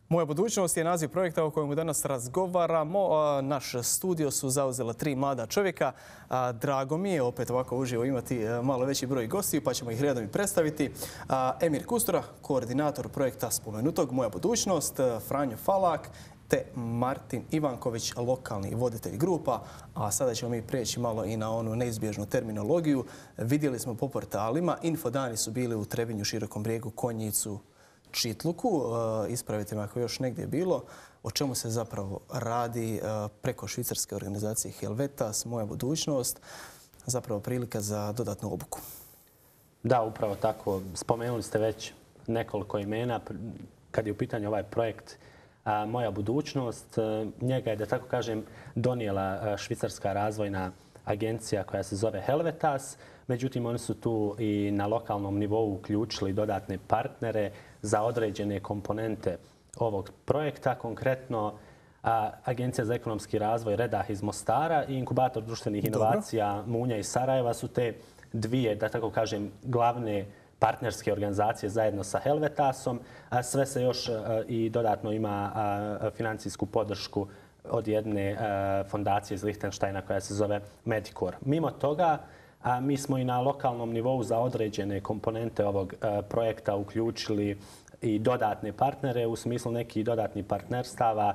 Moja budućnost je naziv projekta o kojemu danas razgovaramo. Naš studio su zauzela 3 mlada čovjeka. Drago mi je opet ovako uživo imati malo veći broj gostiju, pa ćemo ih redom i predstaviti. Emir Kustura, koordinator projekta spomenutog Moja budućnost, Franjo Falak te Martin Ivanković, lokalni voditelj grupa. A sada ćemo mi prijeći malo i na onu neizbježnu terminologiju. Vidjeli smo po portalima, infodani su bili u Trebinju, Širokom Brijegu, Konjicu, Čitluku. Ispravite me ako još negdje je bilo. O čemu se zapravo radi preko švicarske organizacije Helvetas, Moja budućnost, zapravo prilika za dodatnu obuku? Da, upravo tako. Spomenuli ste već nekoliko imena. Kad je u pitanju ovaj projekt Moja budućnost, njega je, da tako kažem, donijela švicarska razvojna agencija koja se zove Helvetas. Međutim, oni su tu i na lokalnom nivou uključili dodatne partnere za određene komponente ovog projekta. Konkretno, Agencija za ekonomski razvoj Redah iz Mostara i Inkubator društvenih inovacija Munja iz Sarajeva su te dvije, da tako kažem, glavne partnerske organizacije zajedno sa Helvetasom. Sve se još i dodatno ima financijsku podršku od jedne fondacije iz Lihtenštajna koja se zove Medicor. Mimo toga, mi smo i na lokalnom nivou za određene komponente ovog projekta uključili i dodatne partnere u smislu nekih dodatnih partnerstava.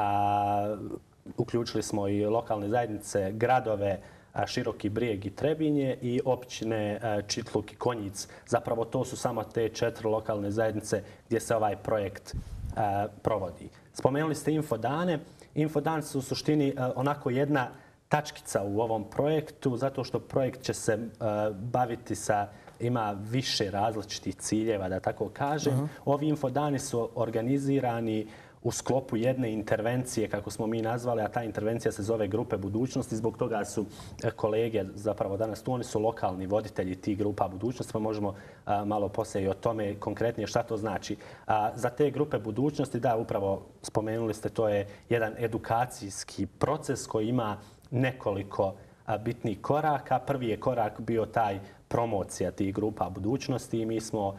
Uključili smo i lokalne zajednice, gradove Široki Brijeg i Trebinje i općine Čitluk i Konjic. Zapravo to su samo te 4 lokalne zajednice gdje se ovaj projekt provodi. Spomenuli ste infodane. Infodani su u suštini onako jedna tačkica u ovom projektu, zato što projekt će se baviti ima više različitih ciljeva, da tako kažem. Ovi infodani su organizirani u sklopu jedne intervencije, kako smo mi nazvali, a ta intervencija se zove Grupe budućnosti. Zbog toga su kolege zapravo danas tu, oni su lokalni voditelji tih grupa budućnosti, pa možemo malo poslije i o tome konkretnije šta to znači. Za te grupe budućnosti, da, upravo spomenuli ste, to je jedan edukacijski proces koji ima nekoliko bitnih koraka. Prvi je korak bio taj promocija tih grupa budućnosti i mi smo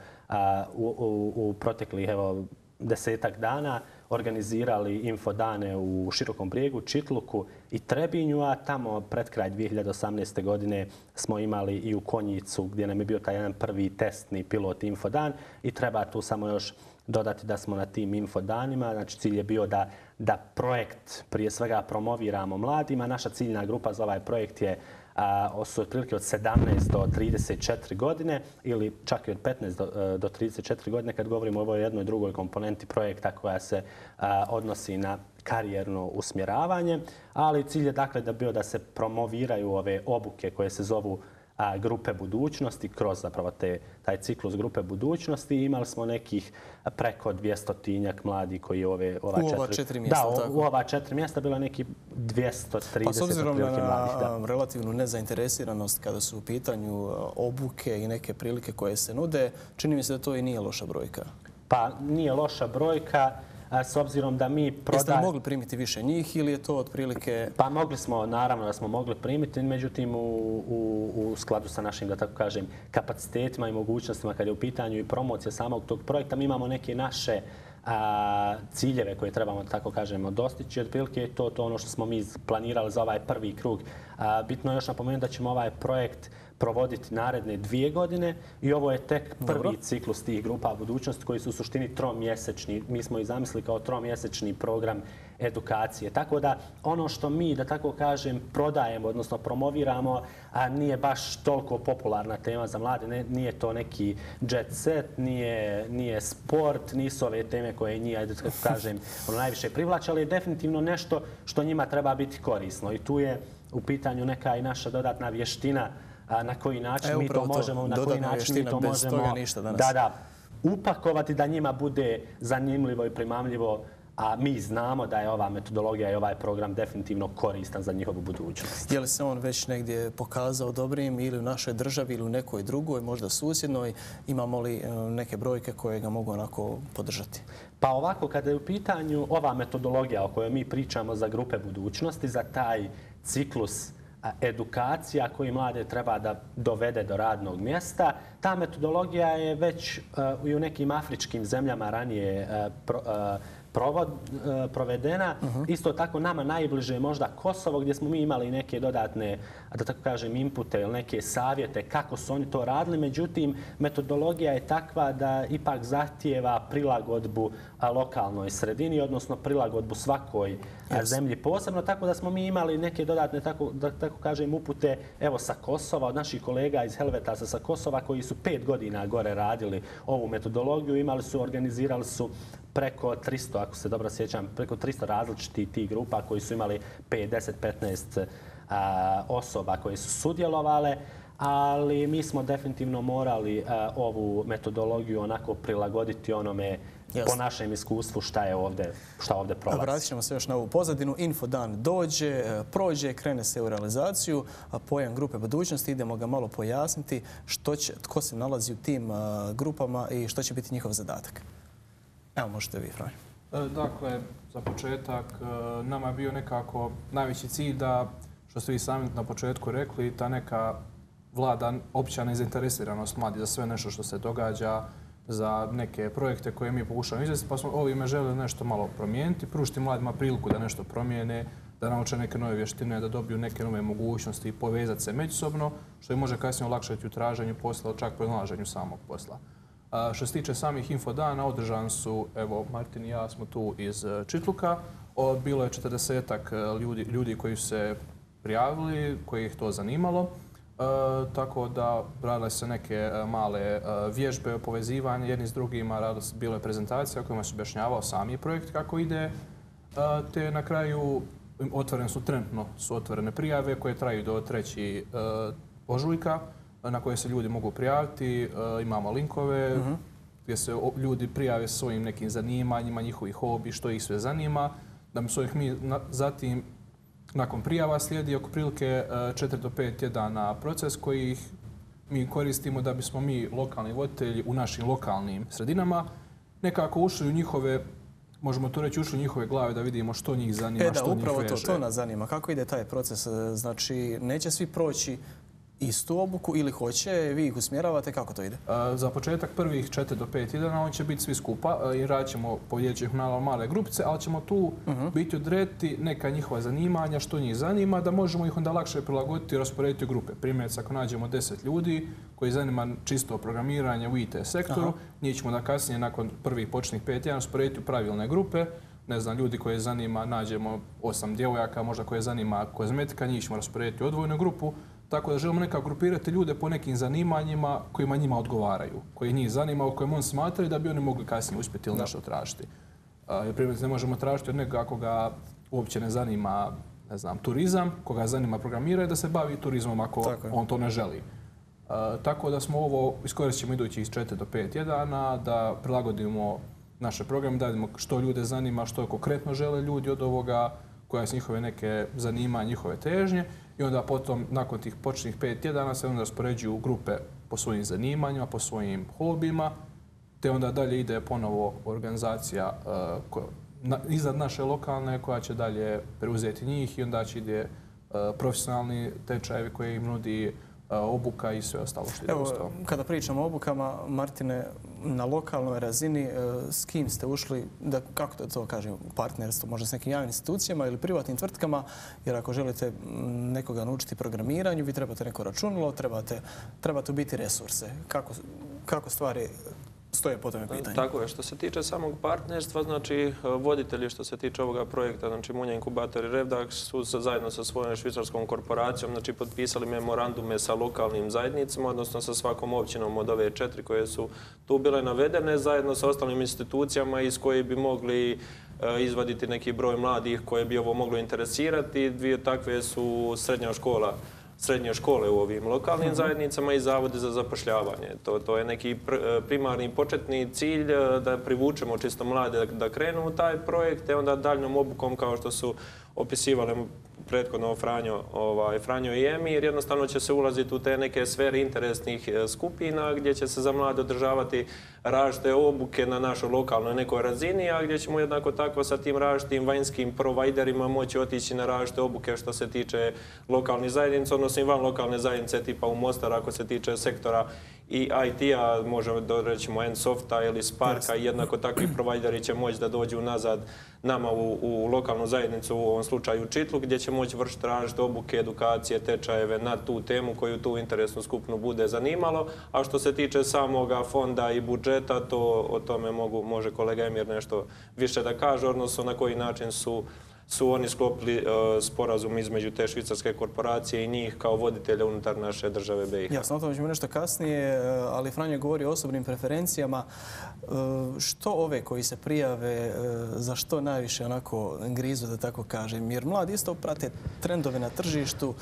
u proteklih 10-ak dana organizirali infodane u Širokom Brijegu, Čitluku i Trebinju, a tamo pred kraj 2018. godine smo imali i u Konjicu gdje nam je bio taj jedan prvi testni pilot infodan i treba tu samo još dodati da smo na tim infodanima. Znači, cilj je bio da projekt prije svega promoviramo mladima. Naša ciljna grupa za ovaj projekt je otprilike od 17 do 34 godine ili čak i od 15 do 34 godine kad govorimo o ovoj jednoj drugoj komponenti projekta koja se odnosi na karijerno usmjeravanje. Ali cilj je dakle bio da se promoviraju ove obuke koje se zovu grupe budućnosti kroz zapravo taj ciklus grupe budućnosti. Imali smo nekih preko 200-tinjak mladih koji ova 4 mjesta. Da, u ova 4 mjesta bilo neki 230 pa s obzirom mladih. Na relativnu nezainteresiranost kada su u pitanju obuke i neke prilike koje se nude, čini mi se da to i nije loša brojka. Pa nije loša brojka. S obzirom da mi Jeste li mogli primiti više njih ili je to otprilike? Pa mogli smo, naravno da smo mogli primiti, međutim u skladu sa našim, da tako kažem, kapacitetima i mogućnostima kad je u pitanju i promocija samog tog projekta, mi imamo neke naše ciljeve koje trebamo, da tako kažemo, dostići. Otprilike je to ono što smo mi planirali za ovaj prvi krug. Bitno je još napomenuti da ćemo ovaj projekt provoditi naredne 2 godine i ovo je tek prvi ciklus tih grupa budućnosti koji su u suštini 3-mjesečni. Mi smo ih zamislili kao 3-mjesečni program edukacije. Tako da ono što mi, da tako kažem, prodajemo, odnosno promoviramo, nije baš toliko popularna tema za mlade. Nije to neki jet set, nije sport, nisu ove teme koje njih, da tako kažem, najviše privlače, ali je definitivno nešto što njima treba biti korisno. I tu je u pitanju neka i naša dodatna vještina na koji način mi to možemo, upakovati da njima bude zanimljivo i primamljivo, a mi znamo da je ova metodologija i ovaj program definitivno koristan za njihovu budućnost. Je li se on već negdje pokazao dobrim ili u našoj državi ili u nekoj drugoj, možda susjednoj? Imamo li neke brojke koje ga mogu onako podržati? Pa ovako, kada je u pitanju ova metodologija o kojoj mi pričamo za grupe budućnosti, za taj ciklus edukacija koji mlade treba da dovede do radnog mjesta. Ta metodologija je već i u nekim afričkim zemljama ranije provedena. Isto tako nama najbliže je možda Kosovo gdje smo mi imali neke dodatne, da tako kažem, inpute ili neke savjete kako su oni to radili. Međutim, metodologija je takva da ipak zahtijeva prilagodbu lokalnoj sredini, odnosno prilagodbu svakoj zemlji posebno. Tako da smo mi imali neke dodatne, da tako kažem, upute evo sa Kosova, od naših kolega iz Helvetasa sa Kosova koji su 5 godina gore radili ovu metodologiju. Organizirali su preko 300, ako se dobro sjećam, preko 300 različitih tih grupa koji su imali 5, 10, 15 osoba koje su sudjelovale, ali mi smo definitivno morali ovu metodologiju onako prilagoditi onome po našem iskustvu šta ovdje prolazi. Vratit ćemo se još na ovu pozadinu. Infodan dođe, prođe, krene se u realizaciju, a pojam grupe budućnosti idemo ga malo pojasniti tko se nalazi u tim grupama i što će biti njihov zadatak. Evo, možete vi, Franjo. Dakle, za početak, nama je bio nekako najveći cilj da, što ste vi sami na početku rekli, ta neka vlada opća nezainteresiranost mladi za sve nešto što se događa, za neke projekte koje mi pokušamo izvesti, pa smo ovime želeli nešto malo promijeniti, pružiti mladima priliku da nešto promijene, da nauče neke nove vještine, da dobiju neke nove mogućnosti i povezati se međusobno, što im može kasnije olakšati u traženju posla ili čak pronalaženju samog posla. Što se tiče samih infodana, održan su, evo, Martin i ja smo tu iz Čitluka. Bilo je 40-ak ljudi koji su se prijavili, koji ih to zanimalo. Tako da radile se neke male vježbe, povezivanje jedni s drugima, bilo je prezentacija kojima se objašnjavao sami projekt kako ide. Te na kraju trenutno su otvorene prijave koje traju do 3. ožujka, na koje se ljudi mogu prijaviti. Imamo linkove gdje se ljudi prijave svojim nekim zanimanjima, njihovi hobi, što ih sve zanima. Da bi svojih mi zatim, nakon prijava slijedi oko prilike 4 do 5 tjedana proces koji mi koristimo da bismo mi, lokalni voditelji u našim lokalnim sredinama, nekako ušli u njihove, možemo to reći, ušli u njihove glave da vidimo što njih zanima, što njih veže. Upravo to nas zanima. Kako ide taj proces? Znači, neće svi proći istu obuku ili hoće, vi ih usmjeravate, kako to ide? Za početak prvih 4 do 5 tjedana on će biti svi skupa i radit ćemo, podijelit ih na male grupice, ali ćemo tu biti odrediti neka njihova zanimanja, što njih zanima, da možemo ih onda lakše prilagoditi i rasporediti u grupe. Primjerice, ako nađemo 10 ljudi koji zanima čisto programiranje u IT sektoru, njih ćemo da kasnije nakon prvih početnih 5 tjedana rasporediti u pravilne grupe. Ne znam, ljudi koje zanima, nađemo 8 djevojaka, možda koje zanima kozmetika, njih ćemo rasporediti u odvojnu grupu. Tako da želimo nekako grupirati ljude po nekim zanimanjima kojima njima odgovaraju, koji njih zanima, u kojem on smatraju da bi oni mogli kasnije uspjeti ili nešto tražiti. Jer primjerice ne možemo tražiti od nekoga koga uopće ne zanima, ne znam, turizam, koga zanima programiranje, da se bavi turizmom ako on to ne želi. Tako da smo ovo iskoristit idućih 4 do 5 tjedana, da prilagodimo naše programe, da vidimo što ljude zanima, što konkretno žele ljudi od ovoga, koja su njihove neke zanima, njihove težnje. I onda potom, nakon tih početnih 5 tjedana, se onda raspoređuju grupe po svojim zanimanjima, po svojim hobijima, te onda dalje ide ponovo organizacija iznad naše lokalne koja će dalje preuzeti njih i onda će ide profesionalni tečajevi koji im nudi obuka i sve ostalo što ide uz to. Kada pričamo o obukama, Martine, na lokalnoj razini, s kim ste ušli, kako to kažem, partnerstvo, možda s nekim javnim institucijama ili privatnim tvrtkama, jer ako želite nekoga naučiti programiranju, vi trebate neko računalo, trebate biti resurse. Kako stvari stoje po tome pitanju? Tako je. Što se tiče samog partnerstva, znači voditelji što se tiče ovoga projekta, znači Munja Inkubator i Revdak su zajedno sa svojom švicarskom korporacijom znači potpisali memorandume sa lokalnim zajednicama, odnosno sa svakom općinom od ove 4 koje su tu bile navedene, zajedno sa ostalim institucijama iz koje bi mogli izvaditi neki broj mladih koje bi ovo moglo interesirati. Dvije takve su srednje škole u ovim lokalnim zajednicama i zavode za zapošljavanje. To je neki primarni početni cilj da privučemo čisto mlade da krenu u taj projekt, te onda daljnom obukom kao što su opisivali prethodno Franjo i Emir, jednostavno će se ulaziti u te neke sfere interesnih skupina gdje će se za mlade održavati različite obuke na našoj lokalnoj nekoj razini, a gdje ćemo jednako tako sa tim različitim vanjskim provajderima moći otići na različite obuke što se tiče lokalnih zajednica, odnosno i van lokalne zajednice tipa u Mostar ako se tiče sektora i IT-a, možemo da rećemo Nsofta ili Sparka i jednako takvi provajderi će moći da dođu nazad nama u lokalnu zajednicu, u ovom slučaju Čitlu, gdje će moći vršiti različite obuke, edukacije, tečajeve na tu temu koju tu interesnu skupinu bude zanimalo. A što se tiče samoga fonda i budžeta, to o tome može kolega Emir nešto više da kaže, odnosno na koji način su oni sklopili sporazum između te švicarske korporacije i njih kao voditelja unutar naše države BiH. Jasno, o tome ćemo nešto kasnije, ali Franjo govori o osobnim preferencijama. Što ove koji se prijave, za što najviše onako grizu, da tako kažem? Jer mladi isto prate trendove na tržištu,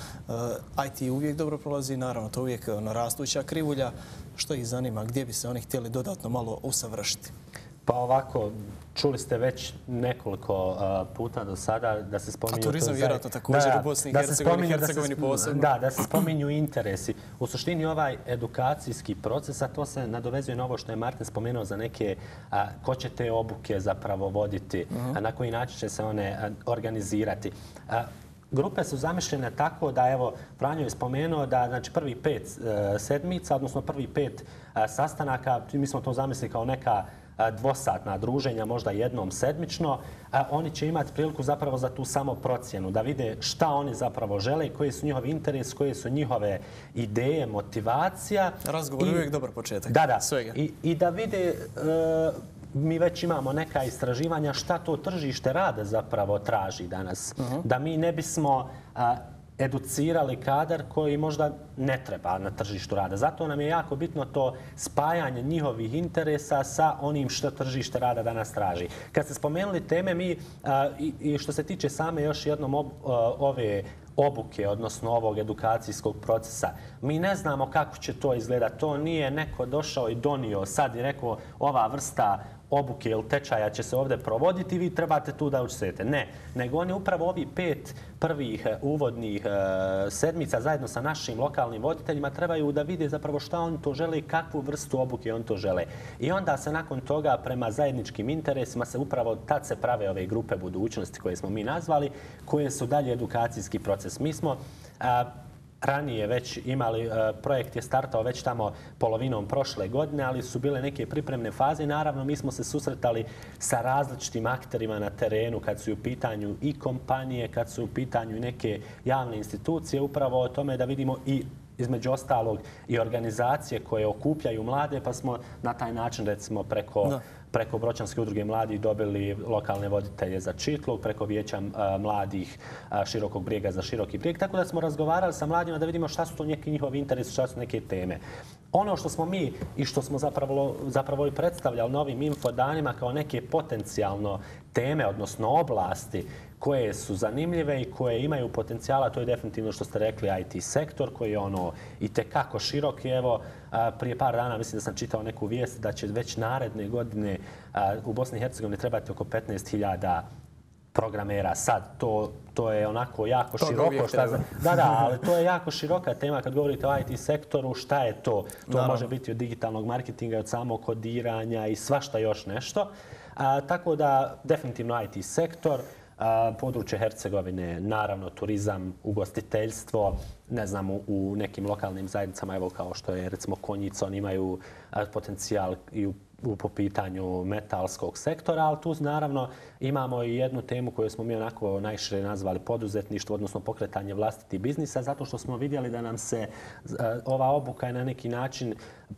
IT uvijek dobro prolazi, naravno to uvijek rastuća krivulja. Što ih zanima? Gdje bi se oni htjeli dodatno malo usavršiti? Pa ovako, čuli ste već nekoliko puta do sada da se spominju... A turizam vjerojatno također u Bosni i Hercegovini posebno. Da, da se spominju interesi. U suštini ovaj edukacijski proces, a to se nadovezuje na ovo što je Martin spomenuo za neke ko će te obuke zapravo voditi, a na koji način će se one organizirati. Grupe su zamišljene tako da, evo, Franjo je spomenuo da znači, prvi 5 sedmica, odnosno prvi 5 sastanaka, mi smo to zamislili kao neka dvosatna druženja, možda jednom sedmično, oni će imati priliku zapravo za tu samoprocjenu, da vide šta oni zapravo žele, koji su njihovi interesi, koje su njihove ideje, motivacija. Razgovor je uvijek dobar početak. Da, svega. I da vide, mi već imamo neka istraživanja šta to tržište rada zapravo traži danas. Da mi ne bismo educirali kadar koji možda ne treba na tržištu rada. Zato nam je jako bitno to spajanje njihovih interesa sa onim što tržište rada danas traži. Kad ste spomenuli teme, mi, i što se tiče same još jednom ove obuke, odnosno ovog edukacijskog procesa, mi ne znamo kako će to izgledati. To nije neko došao i donio sad i rekao ova vrsta obuke ili tečaja će se ovdje provoditi i vi trebate tu da učestvujete. Ne, nego oni upravo ovi 5 prvih uvodnih sedmica zajedno sa našim lokalnim voditeljima trebaju da vide zapravo šta oni to žele i kakvu vrstu obuke oni to žele. I onda se nakon toga prema zajedničkim interesima se upravo tad se prave ove grupe budućnosti koje smo mi nazvali, koje su dalje edukacijski proces. Mi smo ranije već imali, projekt je startao već tamo polovinom prošle godine, ali su bile neke pripremne faze. Naravno, mi smo se susretali sa različitim akterima na terenu kad su u pitanju i kompanije, kad su u pitanju neke javne institucije, upravo o tome da vidimo i između ostalog i organizacije koje okupljaju mlade, pa smo na taj način recimo preko Bročanske udruge mladih dobili lokalne voditelje za Čitluk, preko Vijeća mladih Širokog Brijega za Široki Brijeg. Tako da smo razgovarali sa mladima da vidimo šta su to neki njihovi interesi, šta su neke teme. Ono što smo mi i što smo zapravo i predstavljali na ovim infodanima kao neke potencijalno teme, odnosno oblasti koje su zanimljive i koje imaju potencijala, to je definitivno što ste rekli IT sektor koji je itekako širok. Evo, prije par dana mislim da sam čitao neku vijest da će već naredne godine u Bosni i Hercegovini trebati oko 15.000 programera. Sad, to je onako jako široko. Da, ali to je jako široka tema kad govorite o IT sektoru. Šta je to? To može biti od digitalnog marketinga, od samog kodiranja i svašta još nešto. Tako da, definitivno IT sektor. Područje Hercegovine, naravno turizam, ugostiteljstvo, ne znam, u nekim lokalnim zajednicama, evo kao što je recimo Konjica, oni imaju potencijal i po pitanju metalskog sektora, ali tu naravno imamo i jednu temu koju smo mi onako najšire nazvali poduzetništvo, odnosno pokretanje vlastitih biznisa, zato što smo vidjeli da nam se ova obuka je na neki način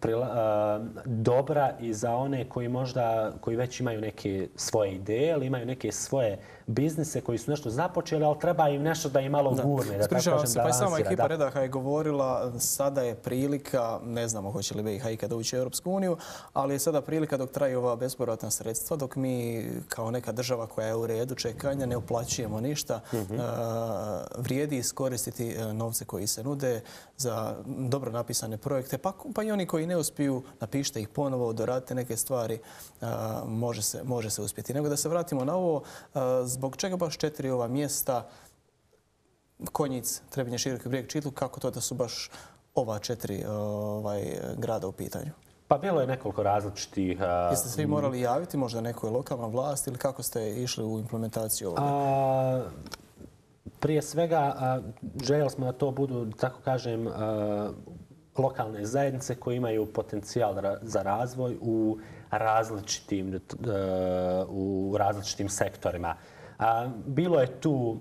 dobra i za one koji već imaju neke svoje ideje, ali imaju neke svoje biznise koji su nešto započeli, ali treba im nešto da im malo gurne. Ispričavam se, pa i sama ekipa Redaha je govorila, sada je prilika, ne znamo hoće li BiH ikada ući u Europsku uniju, ali je sada prilika dok traju ova bespovratna sredstva, dok mi kao neka država koja je u redu čekanja ne uplaćujemo ništa, vrijedi iskoristiti novce koji se nude za dobro napisane projekte, pa i oni koji ne uspiju, napišite ih ponovo, doradite neke stvari, može se uspjeti. Nego da se vratimo na ovo, zbog čega baš 4 ova mjesta, Konjic, Trebinje, Široki Brijeg, Čitluk, kako to da su baš ova 4 grada u pitanju? Pa bilo je nekoliko različitih... Jeste se vi morali javiti možda nekoj lokalnoj vlasti ili kako ste išli u implementaciju ovoga? Prije svega, željeli smo da to budu, tako kažem, lokalne zajednice koje imaju potencijal za razvoj u različitim sektorima. Bilo je tu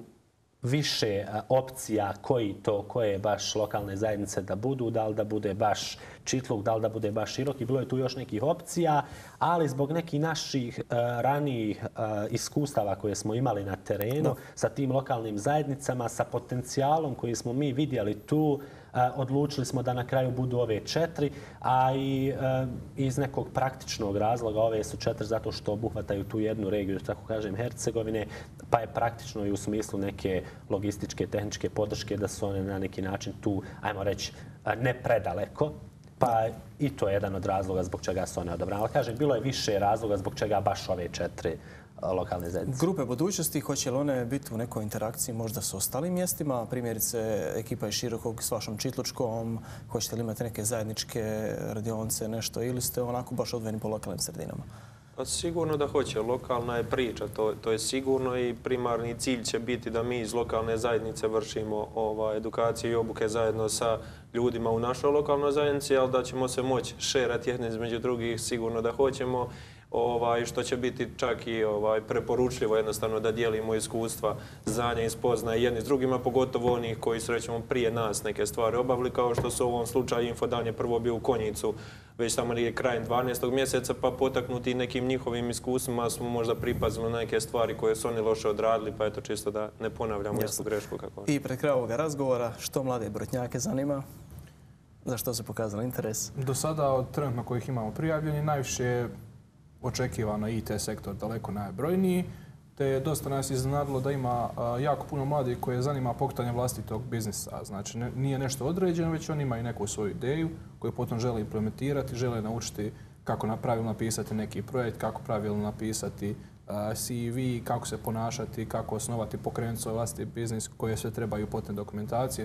više opcija koje baš lokalne zajednice da budu, da li da bude baš Čitluk, da li da bude baš Široki. Bilo je tu još nekih opcija, ali zbog nekih naših ranijih iskustava koje smo imali na terenu sa tim lokalnim zajednicama, sa potencijalom koji smo mi vidjeli tu, odlučili smo da na kraju budu ove 4, a i iz nekog praktičnog razloga ove su 4 zato što obuhvataju tu jednu regiju, tako kažem, Hercegovine, pa je praktično i u smislu neke logističke, tehničke podrške da su one na neki način tu, ajmo reći, ne predaleko. Pa i to je jedan od razloga zbog čega su one odabrane. Ali kažem, bilo je više razloga zbog čega baš ove 4 lokalne zajednice. Grupe budućnosti, hoće li one biti u nekoj interakciji možda s ostalim mjestima? Primjerice, ekipa iz Širokog s vašom Čitlučkom, hoćete li imati neke zajedničke radionice, nešto, ili ste onako baš odvojeni po lokalnim sredinama? Pa sigurno da hoće. Lokalna je priča, to je sigurno i primarni cilj će biti da mi iz lokalne zajednice vršimo edukaciju i obuke zajedno sa ljudima u našoj lokalnoj zajednici, ali da ćemo se moći šerati jedni između drugih, sigurno da hoćemo. Što će biti čak i preporučljivo jednostavno da dijelimo iskustva, znanja i spoznaje jedni s drugima, pogotovo onih koji su recimo prije nas neke stvari obavili, kao što su u ovom slučaju Infodan je prvo bio u Konjicu, već tamo nije krajem 12. mjeseca, pa potaknuti nekim njihovim iskustvima smo možda pripazili neke stvari koje su oni loše odradili, pa eto čisto da ne ponavljamo istu grešku kako. I pred kraj ovoga razgovora, što mlade Brotnjake zanima? Za što se pokazalo interes? Do sada od trenutno kojih imamo prijavljeni, najviše je očekivano IT sektor daleko najbrojniji, te dosta nas iznenadilo da ima jako puno mladih koje zanima pokretanje vlastitog biznisa. Znači, nije nešto određeno, već oni imaju neku svoju ideju koju potom žele implementirati, žele naučiti kako pravilno napisati neki projekt, kako pravilno napisati CV, kako se ponašati, kako osnovati, pokrenuti svoj vlastiti biznis, koje sve trebaju potne dokumentacije.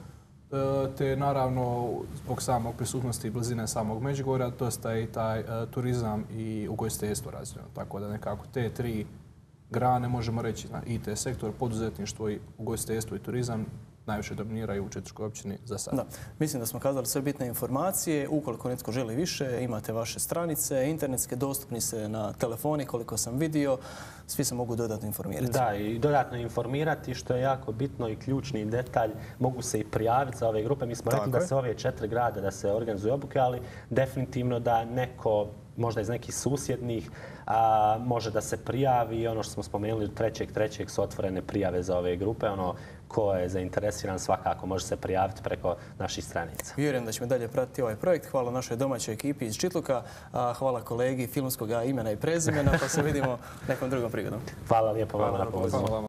Te naravno zbog samog prisutnosti i blizine samog Međugorja dosta je i taj turizam i ugostiteljstvo razvijeno. Tako da nekako te 3 grane možemo reći na IT sektor, poduzetništvo i ugostiteljstvo i turizam najviše dominiraju u Čitlučkoj općini za sad. Da, mislim da smo kazali sve bitne informacije. Ukoliko netko želi više, imate vaše stranice, internetske, dostupni se na telefoni, koliko sam vidio. Svi se mogu dodatno informirati. Da, i dodatno informirati, što je jako bitno i ključni detalj, mogu se i prijaviti za ove grupe. Mi smo rekli da se ove 4 grada da se organizuju obuke, ali definitivno da neko, možda iz nekih susjednih, može da se prijavi. I ono što smo spomenuli, 3.3. su otvorene prijave za ove grupe. Ko je zainteresiran svakako može se prijaviti preko naših stranica. Vjerujem da ćemo dalje pratiti ovaj projekt. Hvala našoj domaćoj ekipi iz Čitluka. Hvala kolegi filmskog imena i prezimena, pa se vidimo nekom drugom prigodom. Hvala lijepo vama na pozivu.